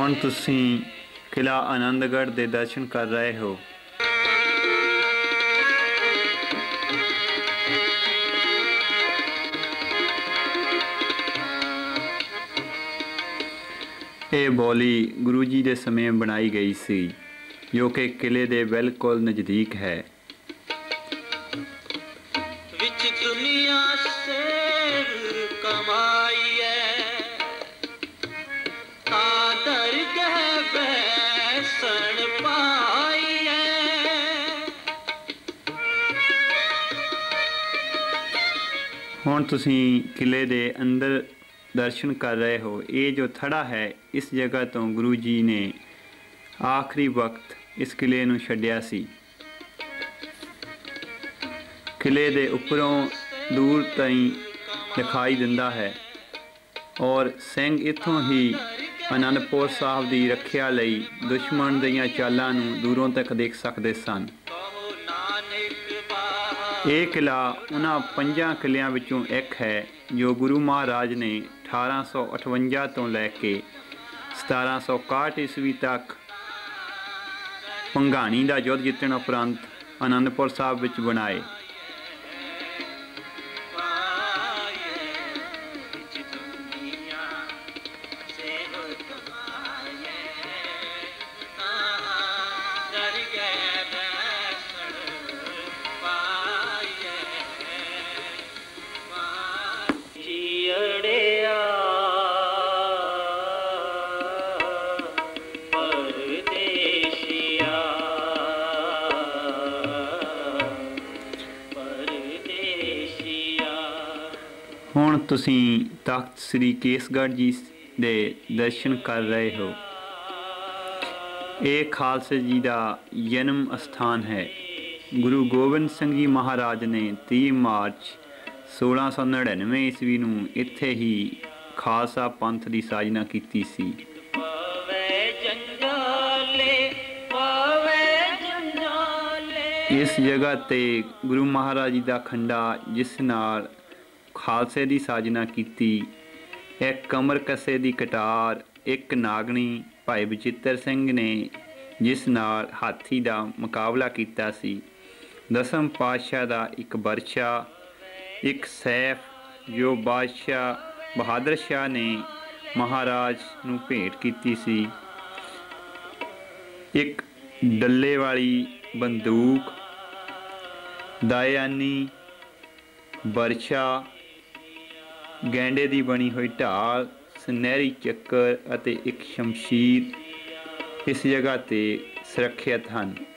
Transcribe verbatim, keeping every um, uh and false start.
ਹੁਣ ਤੁਸੀਂ किला आनंदगढ़ के दर्शन कर रहे हो। ये बौली गुरु जी के समय बनाई गई सी, जो कि किले के बिल्कुल नज़दीक है। विच दुनिया से कमाई हुण तुसीं किले दे अंदर दर्शन कर रहे हो। ये जो थड़ा है, इस जगह तो गुरु जी ने आखिरी वक्त इस किले नूं छड्डिया सी। किले दे उपरों दूर ताईं दिखाई दिंदा है और सिंह इत्थों ही आनंदपुर साहब की रखिया लई दुश्मन दीआं चालां नूं दूरों तक देख सकते सन। ये किला उन्हां पंजां किलियां विचों एक है जो गुरु महाराज ने अठारह सौ अठवंजा तो लैके सतारह सौ इकाहठ ईस्वी तक भंगाणी का युद्ध जितण उपरंत आनंदपुर साहब विच बनाए। हुण तुसीं तख्त श्री केसगढ़ जी दे दर्शन कर रहे हो। ये खालसा जी का जन्म स्थान है। गुरु गोबिंद सिंह जी महाराज ने तीह मार्च सोलह सौ नड़िनवे ईस्वी नूं इत्थे ही खालसा पंथ की साजना की सी। इस जगह ते गुरु महाराज जी का खंडा, जिस नाल खालसे की साजना की, एक कमर कसे की कटार, एक नागणी भाई बचित्र सिंह ने जिस नाल हाथी का मुकाबला किया सी, दसम पातशाह का एक बरछा, एक सैफ जो बादशाह बहादुर शाह ने महाराज नूं भेंट की सी, एक डल्ले वाली बंदूक, दायानी, बरछा, गैंडे की बनी हुई ढाल, सुनहरी चक्कर अते एक शमशीर इस जगह ते सुरक्षित हैं।